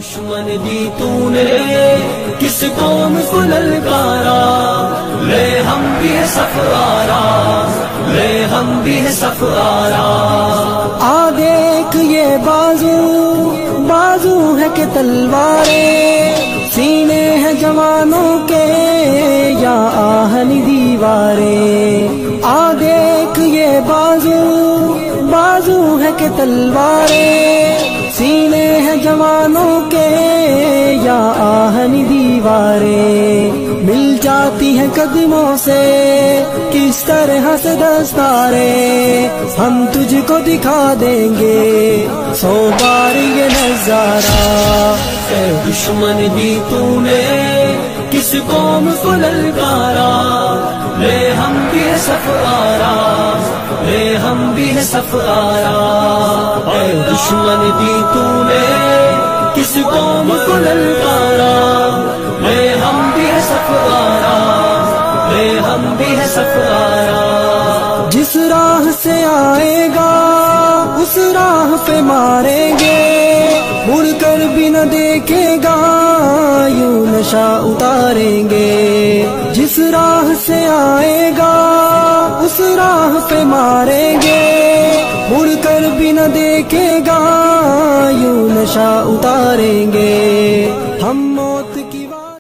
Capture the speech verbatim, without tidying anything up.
دشمن بھی تو نے کس قوم کو للکارا، لے ہم بھی ہے صف آرا، لے ہم بھی ہے صف آرا۔ آ دیکھ یہ بازو بازو ہے کہ تلواریں، سینے ہیں جوانوں کے یا آہنی دیواریں۔ آ دیکھ یہ بازو بازو ہے کہ تلواریں، سینے ہیں جوانوں کے یا آہنی دیواریں۔ مل جاتی ہیں قدموں سے کس طرح سے دستاریں، ہم تجھ کو دکھا دیں گے سو بار یہ نظارہ۔ اے دشمن بھی تو نے کس قوم کو للکارا، لے ہم بھی ہے صف آرا، لے ہم بھی ہے صف آرا۔ اے دشمن بھی تو نے کس قوم کو للکارا، لے ہم بھی ہے صف آرا، لے ہم بھی ہے صف آرا۔ جس راہ سے آئے گا اس راہ پہ ماریں گے، مڑ کر بھی نہ دیکھے گا یوں نشہ اتاریں گے۔ جس راہ سے آئے گا اس راہ پہ ماریں گے، مڑ کر بھی نہ دیکھے گا یوں نشہ اتاریں گے۔